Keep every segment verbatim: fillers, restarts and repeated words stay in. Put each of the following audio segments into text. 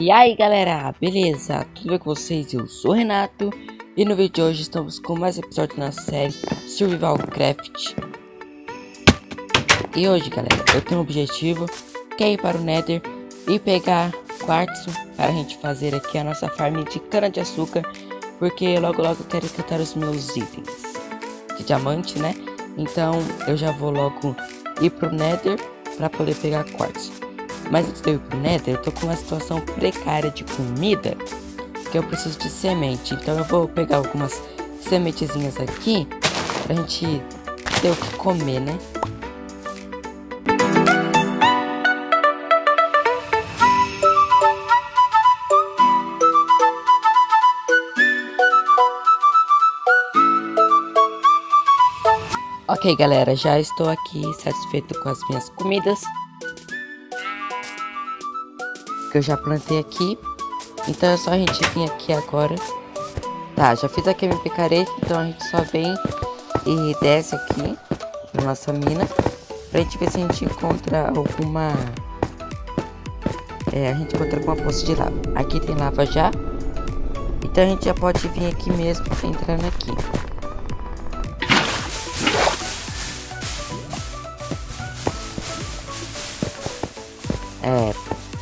E aí galera, beleza? Tudo bem com vocês? Eu sou o Renato e no vídeo de hoje estamos com mais um episódio na série Survival Craft. E hoje galera, eu tenho um objetivo, que é ir para o Nether e pegar quartzo para a gente fazer aqui a nossa farm de cana de açúcar, porque logo logo eu quero encantar os meus itens de diamante, né? Então eu já vou logo ir pro Nether para poder pegar quartzo. Mas antes de eu ir pro Nether, eu tô com uma situação precária de comida, que eu preciso de semente. Então eu vou pegar algumas sementezinhas aqui pra gente ter o que comer, né? Ok galera, já estou aqui satisfeito com as minhas comidas que eu já plantei aqui. Então é só a gente vir aqui agora. Tá, já fiz aqui a minha picareta, então a gente só vem e desce aqui na nossa mina pra gente ver se a gente encontra alguma é, a gente encontra alguma poça de lava. Aqui tem lava já, então a gente já pode vir aqui mesmo, entrando aqui. É,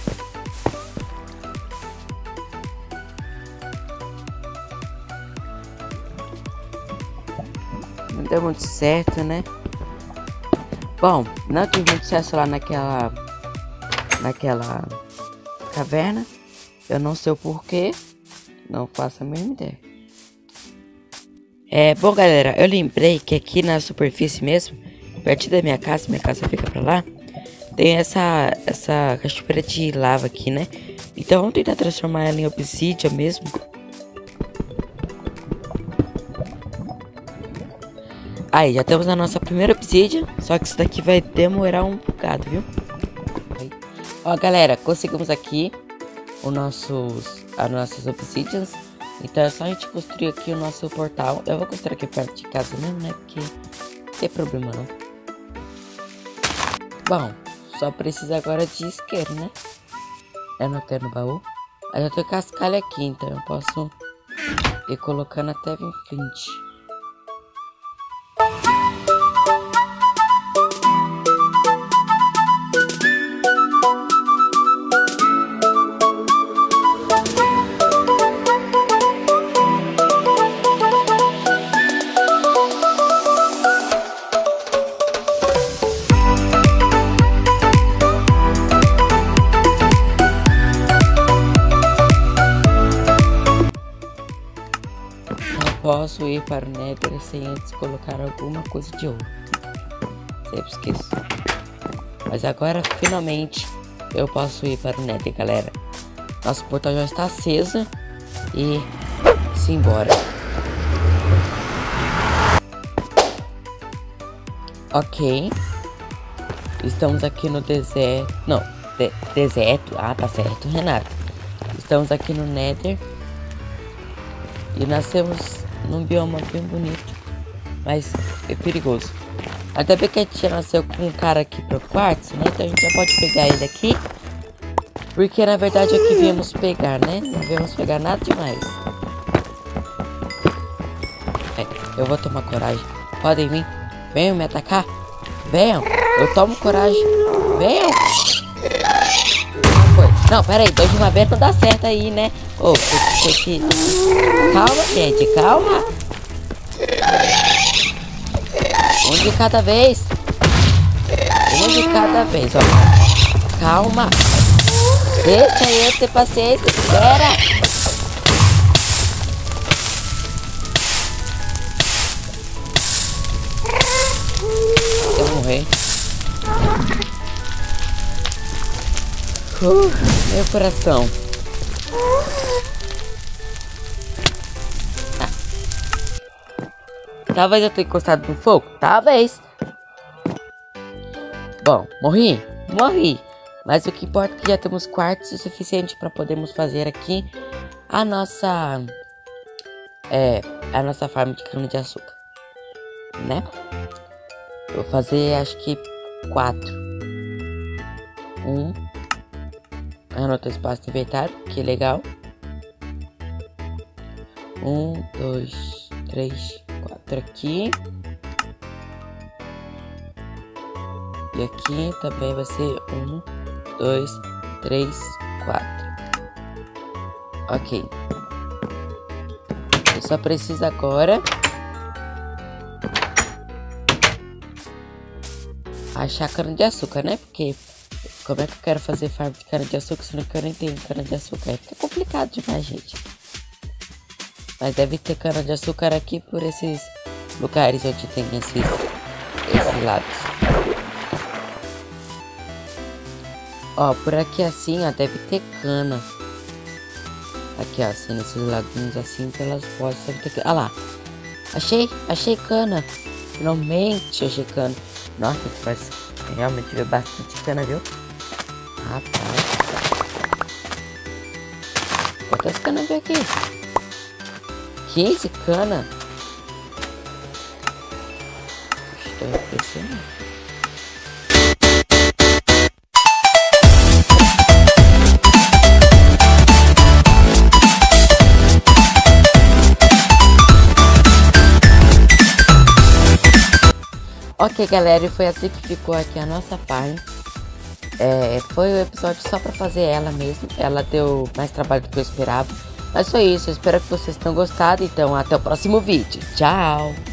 não deu muito certo, né? Bom, não tive muito sucesso lá naquela naquela caverna. Eu não sei o porquê, não faço a mínima ideia. É, bom galera, eu lembrei que aqui na superfície mesmo, perto da minha casa, minha casa fica pra lá, tem essa essa cachoeira de lava aqui, né? Então vamos tentar transformar ela em obsidian mesmo. Aí, já temos a nossa primeira obsidian, só que isso daqui vai demorar um bocado, viu? Aí. Ó, galera, conseguimos aqui os nossos, as nossas obsidians. Então é só a gente construir aqui o nosso portal. Eu vou construir aqui perto de casa mesmo, né? Porque não tem problema não. Bom, só precisa agora de isqueiro, né? Eu não tenho no baú. Aí eu tenho cascalho aqui, então eu posso ir colocando até vinte. Posso ir para o Nether sem antes colocar alguma coisa de ouro. Sempre esqueço. Mas agora, finalmente, eu posso ir para o Nether, galera. Nosso portal já está aceso. E simbora. Ok. Estamos aqui no deserto. Não, de deserto. Ah, tá certo, Renato. Estamos aqui no Nether. E nascemos num bioma bem bonito, mas é perigoso. Até bem que a gente já nasceu com um cara aqui pro quartzo, né? Então a gente já pode pegar ele aqui, porque na verdade é o que viemos pegar, né? Não viemos pegar nada demais. É, eu vou tomar coragem. Podem vir. Venham me atacar. Venham. Eu tomo coragem. Venham. Não, pera aí, dois de uma vez não dá certo aí, né? Ô, oh, tem que... Calma, gente, calma. Um de cada vez. Um de cada vez, ó. Calma. Deixa eu ter paciência, espera. Eu vou morrer. Uh, meu coração. Ah. Talvez eu tenha encostado no fogo. Talvez. Bom, morri. Morri. Mas o que importa é que já temos quartzo o suficiente para podermos fazer aqui a nossa é a nossa farm de cana de açúcar, né? Vou fazer acho que quatro. Um. Anota o espaço do inventário, que legal. Um, dois, três, quatro aqui. E aqui também vai ser um, dois, três, quatro. Ok. Eu só preciso agora achar cana de açúcar, né? Porque como é que eu quero fazer farm de cana de açúcar se eu não tenho cana de açúcar? Aí fica complicado demais, gente. Mas deve ter cana de açúcar aqui por esses lugares onde tem esses, esses lados. Ó, por aqui assim, ó, deve ter cana. Aqui, ó, assim, nesses laguinhos assim, pelas portas deve ter cana. Ah lá. Achei, achei cana. Finalmente achei cana. Nossa, faz realmente ver bastante cana, viu? Rapaz. Quantas canas veio aqui? quinze cana. Estou impressionado. Ok, galera, e foi assim que ficou aqui a nossa farm. É, foi um episódio só pra fazer ela mesmo. Ela deu mais trabalho do que eu esperava. Mas foi isso, eu espero que vocês tenham gostado. Então, até o próximo vídeo. Tchau!